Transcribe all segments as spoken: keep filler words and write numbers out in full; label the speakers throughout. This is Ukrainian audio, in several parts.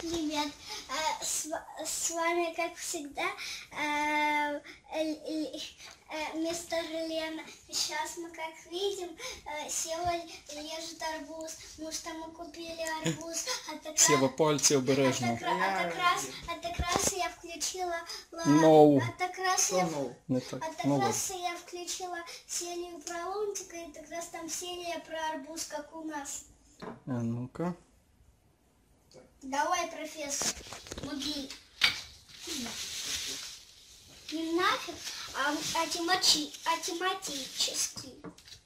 Speaker 1: привет! Э, С, в- с вами, как всегда, э, Л- Л- э, мистер Лена. Сейчас мы, как видим, э, Сева режет арбуз, потому что мы купили арбуз. А так
Speaker 2: Сева,
Speaker 1: раз-
Speaker 2: пальці
Speaker 1: а
Speaker 2: обережно.
Speaker 1: так, ра- а так раз, а так раз я включила... ла-
Speaker 2: No.
Speaker 1: А так раз
Speaker 3: Что
Speaker 1: я...
Speaker 3: ну?
Speaker 2: Не так.
Speaker 1: А так
Speaker 2: Ну ладно.
Speaker 1: раз я включила серию про лунтика, и так раз там серия про арбуз, как у нас.
Speaker 2: А ну-ка.
Speaker 1: Давай, профессор, муди. Не нафиг, а, а, темати, а тематический.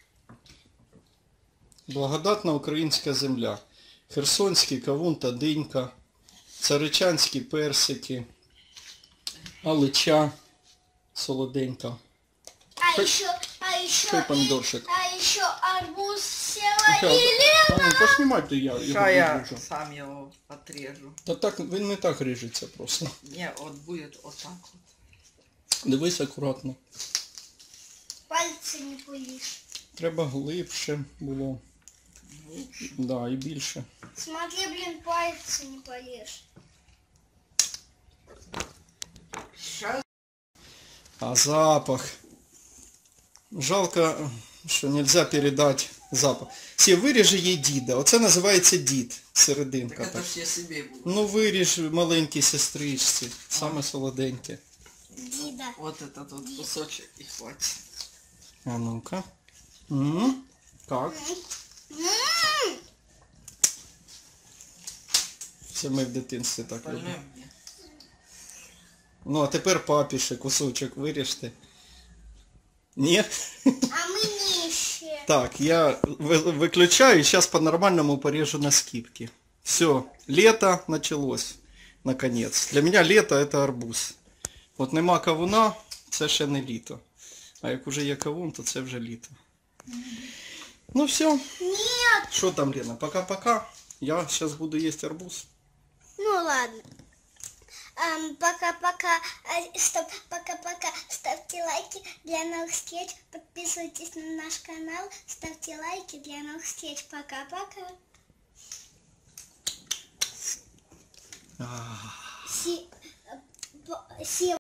Speaker 2: Благодатна українська земля. Херсонський кавун та динька. Царичанські персики. Алича солоденька.
Speaker 1: А
Speaker 2: Шо-
Speaker 1: еще, а еще,
Speaker 2: шо
Speaker 1: и-
Speaker 2: помидорчик?
Speaker 1: а еще арбуз Сева
Speaker 2: Ща,
Speaker 1: и Лена.
Speaker 2: а ну, поснімайте я його
Speaker 3: Сейчас я
Speaker 2: відріжу.
Speaker 3: сам его отрежу.
Speaker 2: Та так, він не так ріжеться просто.
Speaker 3: Не, вот будет вот так вот.
Speaker 2: Дивись акуратно.
Speaker 1: Пальцы не пылишь.
Speaker 2: Треба глибше було.
Speaker 3: Лучше.
Speaker 2: Да, і більше.
Speaker 1: Смотри, блин, пальцы не пылишь.
Speaker 3: Сейчас.
Speaker 2: А запах. Жалко, що нельзя передати запах. Сі, виріж їй діда. Оце називається дід. Серединка.
Speaker 3: Так
Speaker 2: Так.
Speaker 3: это ж я себе буду.
Speaker 2: Ну виріж маленькій сестричці. Саме солоденьке.
Speaker 1: Дида.
Speaker 3: Вот этот вот кусочек и хватит.
Speaker 2: А ну-ка. М, Как?
Speaker 1: М,
Speaker 2: Це ми в дитинстві так
Speaker 3: Остальное
Speaker 2: робили.
Speaker 3: мне.
Speaker 2: Ну а тепер папі ще кусочок виріжте. Ні?
Speaker 1: А мы нищие.
Speaker 2: Так, я ви- виключаю, сейчас по-нормальному порежу на скидки. Все, лето началось, наконец. Для меня лето это арбуз. От нема кавуна, це ще не літо. А як уже є кавун, то це вже літо. Ну все.
Speaker 1: Нет.
Speaker 2: Що там, Лена, пока-пока. Я сейчас буду есть арбуз.
Speaker 1: Ну ладно. Ам, Пока-пока. А, Стоп. Пока-пока. Ставьте лайки для новых встреч. Подписывайтесь на наш канал. Ставьте лайки для новых встреч. Пока-пока.
Speaker 2: А.
Speaker 1: Си... э, по- Си-